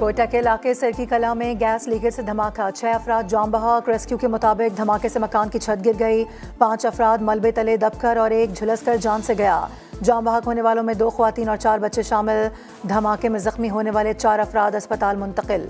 कोयटा के इलाके सरकी कला में गैस लीकेज से धमाका, 6 अफराद जान बहक। रेस्क्यू के मुताबिक धमाके से मकान की छत गिर गई, 5 अफराद मलबे तले दबकर और एक झुलसकर जान से गया। जान बहक होने वालों में 2 ख्वातीन और 4 बच्चे शामिल। धमाके में जख्मी होने वाले 4 अफराद अस्पताल मुंतकिल।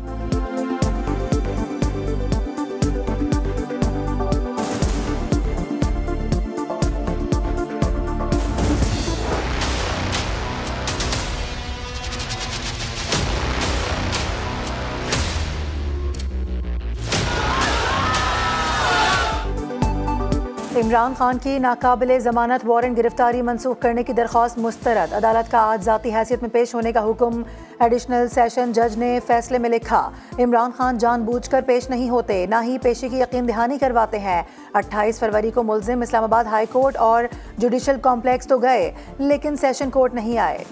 इमरान खान की नाकाबिले जमानत वारंट गिरफ्तारी मनसूख करने की दरख्वास्त मुस्तरद। अदालत का आज जाती हैसियत में पेश होने का हुक्म। एडिशनल सेशन जज ने फैसले में लिखा, इमरान खान जानबूझकर पेश नहीं होते, ना ही पेशी की यकीन दहानी करवाते हैं। 28 फरवरी को मुल्जिम इस्लामाबाद हाई कोर्ट और जुडिशल कॉम्प्लेक्स तो गए, लेकिन सेशन कोर्ट नहीं आए।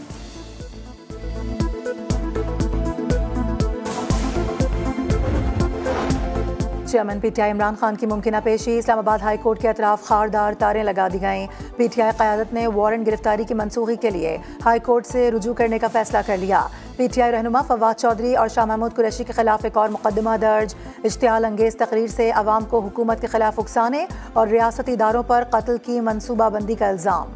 चेयरमैन पीटीआई इमरान खान की मुमकिना पेशी, इस्लामाबाद हाई कोर्ट के अतराफ खारदार तारें लगा दी गईं। पीटीआई क़यादत ने वारंट गिरफ्तारी की मनसूखी के लिए हाई कोर्ट से रुजू करने का फैसला कर लिया। पीटीआई रहनुमा फवाद चौधरी और शाह महमूद कुरैशी के खिलाफ एक और मुकदमा दर्ज। इश्तियाल अंगेज तकरीर से अवाम को हुकूमत के खिलाफ उकसाने और रियासती इदारों पर कत्ल की मनसूबाबंदी का इल्ज़ाम।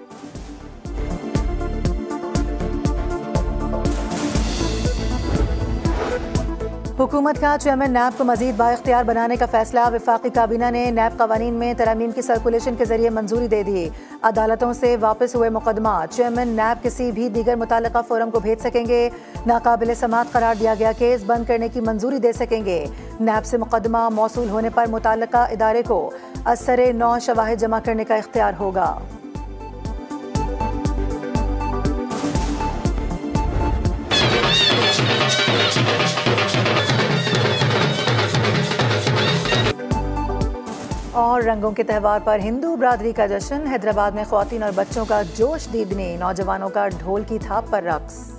हुकूमत का चेयरमैन नैब को मजीद बाइख्तियार बनाने का फैसला। वफाकी काबीना ने नैब कवानीन में तरमीम की सर्कुलेशन के जरिए मंजूरी दे दी। अदालतों से वापस हुए मुकदमा चेयरमैन नैब किसी भी दीगर मुताल्लिका फोरम को भेज सकेंगे। नाकाबिले समाअत करार दिया गया केस बंद करने की मंजूरी दे सकेंगे। नैब से मुकदमा मौसूल होने पर मुताल्लिका इदारे को असरे नौ शवाहिद जमा करने का इख्तियार होगा। और रंगों के त्यौहार पर हिंदू बरादरी का जश्न। हैदराबाद में ख्वातीन और बच्चों का जोश दीदनी, नौजवानों का ढोल की थाप पर रक्स।